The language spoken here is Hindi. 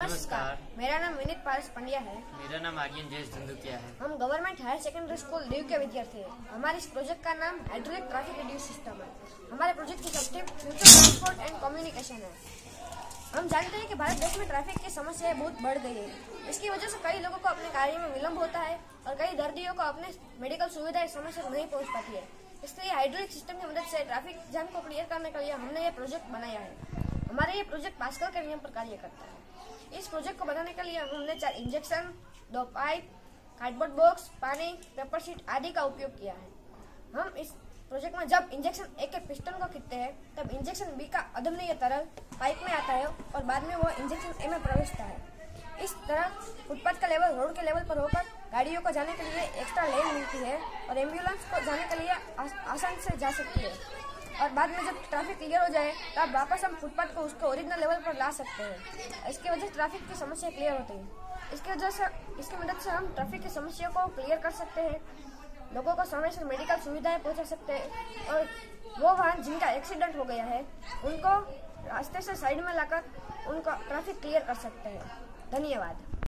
नमस्कार, मेरा नाम विनीत पारस पंड्या है। मेरा नाम आर्यन जयेश धंधुकिया है। हम government higher secondary school Diu के विद्यार्थी हैं। हमारे इस प्रोजेक्ट का नाम हाइड्रोलिक ट्रैफिक रिड्यूस सिस्टम है। हमारे प्रोजेक्ट की subject future transport and communication है। हम जानते हैं कि भारत देश में ट्रैफिक की समस्याएं बहुत बढ़ गई है। इसकी वजह से कई लोगों को अपने कार्य में विलम्ब होता है और कई दर्दियों को अपने मेडिकल सुविधाएं समय से नहीं पहुंच पाती है। इसलिए हाइड्रोलिक सिस्टम की मदद से ट्रैफिक जाम को क्लियर करने के लिए हमने ये प्रोजेक्ट बनाया है। हमारा ये प्रोजेक्ट पास्कल के नियम पर कार्य करता है। इस प्रोजेक्ट को बनाने के लिए हमने 4 इंजेक्शन, 2 पाइप, कार्डबोर्ड बॉक्स, पानी, पेपर शीट आदि का उपयोग किया है। हम इस प्रोजेक्ट में जब इंजेक्शन ए के पिस्टन को खींचते हैं तब इंजेक्शन बी का अदम्य तरल पाइप में आता है और बाद में वो इंजेक्शन ए में प्रवेशता है। इस तरह फुटपाथ का लेवल रोड के लेवल पर होकर गाड़ियों को जाने के लिए एक्स्ट्रा लेन मिलती है और एम्बुलेंस को जाने के लिए आसानी से जा सकती है। और बाद में जब ट्रैफिक क्लियर हो जाए तब वापस हम फुटपाथ को उसके ओरिजिनल लेवल पर ला सकते हैं। इसकी वजह से ट्रैफिक की समस्या क्लियर होती है। इसकी मदद से हम ट्रैफिक की समस्या को क्लियर कर सकते हैं, लोगों को समय से मेडिकल सुविधाएं पहुंचा सकते हैं और वो वाहन जिनका एक्सीडेंट हो गया है उनको रास्ते से साइड में लाकर उनका ट्रैफिक क्लियर कर सकते हैं। धन्यवाद।